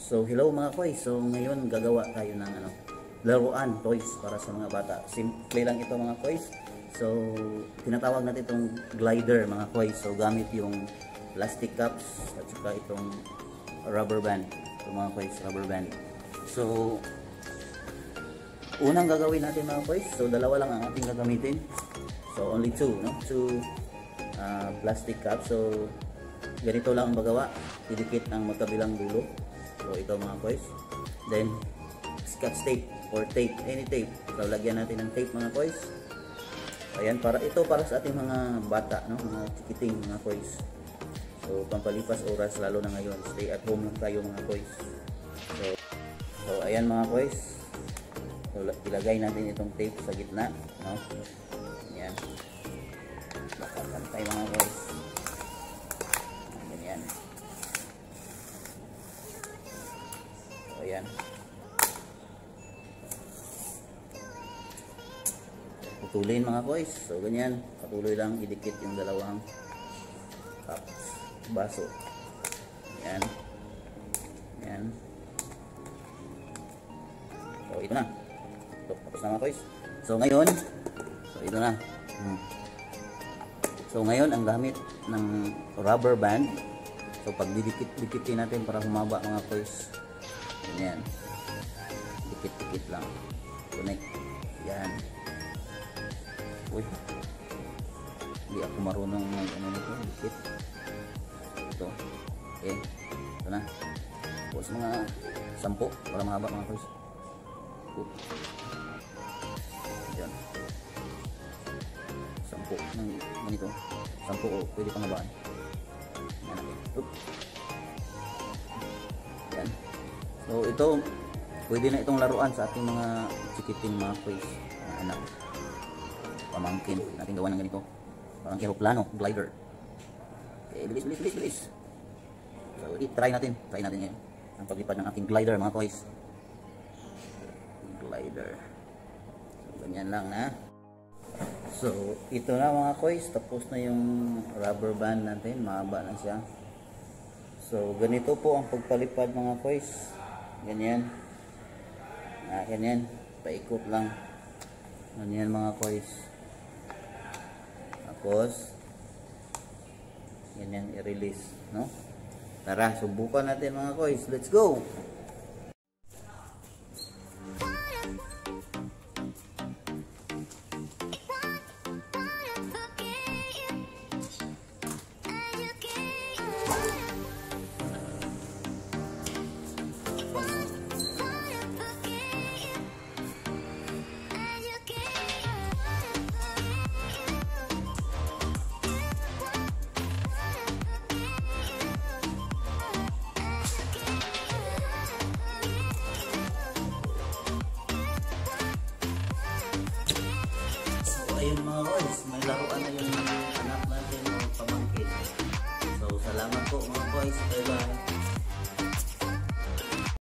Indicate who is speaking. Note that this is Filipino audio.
Speaker 1: So hello mga koy, so ngayon gagawa tayo ng laruan, toys para sa mga bata. Simple lang ito mga koy. So tinatawag natin itong glider mga koy. So gamit yung plastic cups at saka itong rubber band. So mga koy, rubber band. So unang gagawin natin mga koy, so dalawa lang ang ating gagamitin. So only two, no? Two plastic cups. So ganito lang ang magawa, didikit ang magkabilang dulo. So ito mga boys, then scotch tape or tape, any tape. So lagyan natin ng tape mga boys. Ayan, para sa ating mga bata, no, mga chikiting mga boys. So pampalipas oras, lalo na ngayon, stay at home lang tayo mga boys. So ayan mga boys, so ilagay natin itong tape sa gitna, no. Ayan, nakakantay mga boys. Ganyan. Ayan. Putulin mga boys. So ganyan, patuloy lang idikit yung dalawang cups, baso. Ayan. Ayan. So ito na. So, tapos na mga boys. So ngayon, so ito na. So ngayon ang gamit ng rubber band. So pag didikit-dikitin natin para humaba mga boys. Ganyan. Dikit-dikit lang. Connect. Yan. Uy. Hindi ako marunong ano nito. Dikit. Ito. Okay. Ito na. Tapos mga 10 para mahaba mga boys. Yan. 10 ng ganito. 10 o pwede pang habaan. Yan. Yan. So ito, pwede na itong laruan sa ating mga chikiting mga boys, anak, pamangkin natin gawa ng ganito, parang aeroplano, glider. Okay, bilis. So try natin ngayon ang paglipad ng ating glider mga boys. Glider. So ganyan lang na. So ito na mga boys, tapos na yung rubber band natin, mahaba na siya. So ganito po ang pagpalipad mga boys. Ganyan. Ganyan. Paikot lang. Ganyan mga boys. Tapos ganyan i-release, no? Tara, subukan natin mga boys. Let's go. Ayun mga boys, may laruan na yung anak natin o pamangkin. So salamat po mga boys, bye bye.